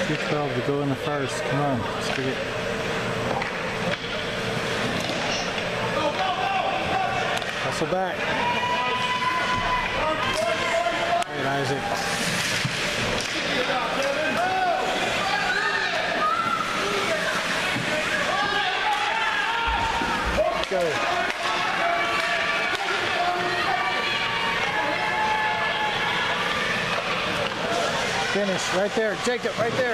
212 to go in the first. Come on, let's get it. Hustle back. All right, Isaac. Go. Finish right there, Jacob, right there.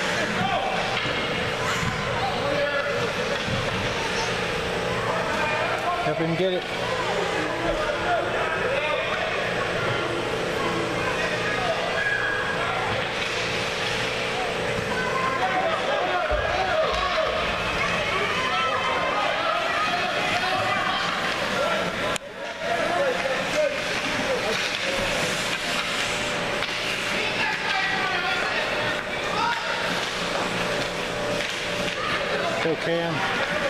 Help him get it. Go, Cam.